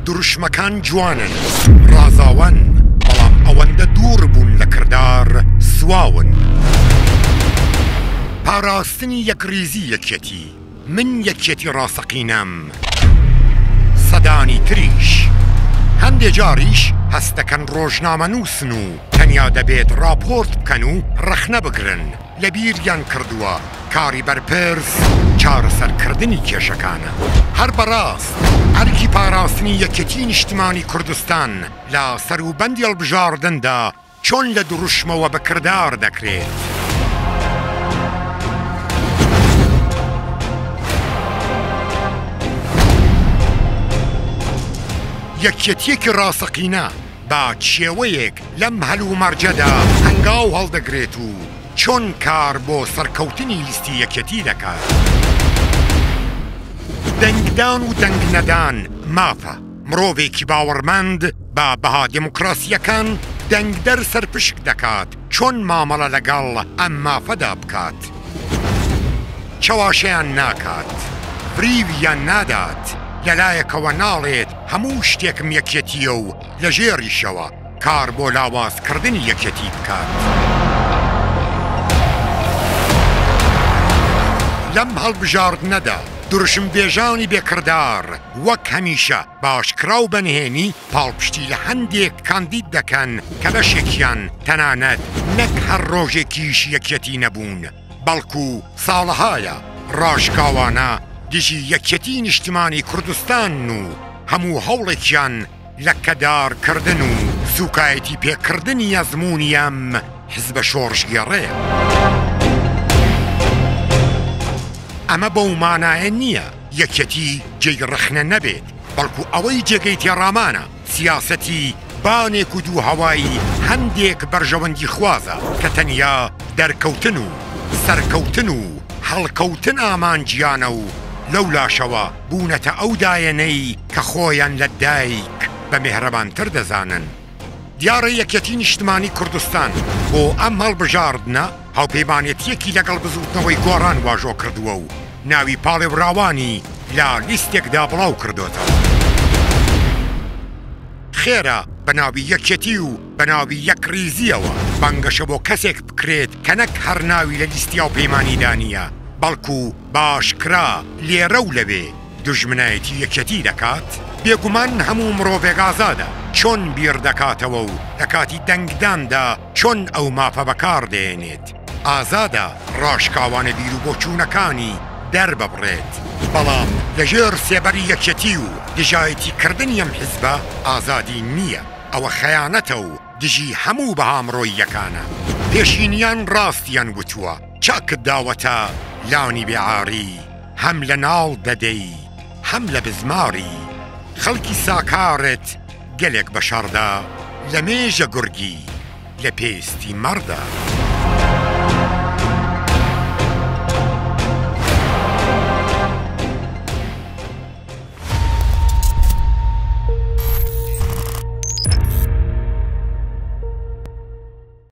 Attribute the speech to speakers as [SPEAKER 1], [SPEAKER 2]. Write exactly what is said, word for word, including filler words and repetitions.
[SPEAKER 1] دروشمەکان جوانن ڕازاوەن بەڵام ئەوەندە دوور بوون لە کردار سواون پاراستنی یەکریزی یەکێتی من یەکێتی ڕاستەقینەم سەدانی تریش هەندێ جاریش هەستەکەن ڕۆژنامە نووسن و تەنیا دەبێت راپۆرت بکەن و ڕەخنە بگرن لە بیریان کردووە کاری بەرپرس چارەسەرکردنی کێشەکانە هەر بەڕاست ئەرکی پاراستنی یەکێتی نیشتیمانی کوردستان لە سەروبەندی هەڵبژاردندا چۆن لە دروشمەوە بەکردار دەکرێت یەکێتیەکی ڕاستەقینە با کێوەیەک لەم هەلوو مەرجەدا هەنگاو هەڵدەگرێت و چۆن کار بۆ سەرکەوتنی لیستی یەکێتی دەکات دەنگدان و دەنگنەدان مافە مرۆڤێکی باوەڕمەند با بەها دموکراسیەکان دەنگدەر سەرپشک دەکات چۆن مامەڵە لەگەڵ ئەم مافەدا بکات چاواشەیان ناکات فریویان نادات لەلایەکەوە ناڵێت هەموو شتێکم یەکێتیە و لە ژێریشەوە کار بۆ لاوازکردنی یەکێتی بکات لەم هەڵبژاردنەدا دروشم بێژانی بێکردار وەک هەمیشە باشکرا و بەنهێنی پاڵپشتی لە هەندێک کاندید دەکەن کە بەشێکیان تەنانەت نەک هەر ڕۆژێکیش یەکێتی نەبوون بەڵکو ساڵەهایە ڕاشکاوانە دژی یەکێتی نیشتیمانی کوردستان و هەموو هەوڵێکیان لە کەدارکردن و سوکایەتی پێکردنی ئەزمموی ئەم حزبە شۆڕژگێڕەیە ئەمە بەو مانایە نییە یەکێتی جێی ڕەخنە نەبێت بەڵکو ئەوەی جێگەی تێڕامانە سیاسەتی بانێک و دوو هەوایی هەندێک بەرژەوەندی خوازە کە تەنیا دەرکەوتن و سەرکەوتن و هەڵکەوتن ئامانجیانە و لەو لاشەوە بوونەتە ئەو دایەنەی کە خۆیان لە دایک بە مێهرەبانتر دەزانن دیارە یەکێتی نیشتیمانی کوردستان بۆ ئەم هەڵبژاردنە هاوپەیمانێتیەکی لەگەڵ بزوتنەوەی گۆڕان واژۆ کردووە و ناوی پاڵێوراوانی لە لیستێکدا بڵاو کردوێتەوە خێرە بە ناوی یەکێتی و بە ناوی یەکریزیەوە بانگەشە بۆ کەسێک بکرێت کە نەک هەر ناوی لە لیستی هاوپەیمانیدانیە بەڵکو باشکرا لێرە و لەوێ دوژمنایەتی یەکێتی دەکات بێگومان هەموو مرۆڤێک ئازادە چۆن بیر دەکاتەوە و لە کاتی دەنگداندا چۆن ئەو مافە بەکار دێنێت ئازادە ڕاشکاوانە بیر و بۆچوونەکانی دەرببڕێت بەڵام لەژێر سێبەری یەکێتی و دژایەتی کردنی ئەم حیزبە ئازادی نییە ئەوە خەیانەتە و دژی هەموو بەهامڕۆییەکانە پێشینیان ڕاستیان وتووە چاکت داوەتە لانی بێعاری هەم لە ناڵ دەدەی هەم لە بزماری خەڵکی ساکارت گەلێک بە شەڕدا لە مێژە گورگی لە پێستی مەڕدا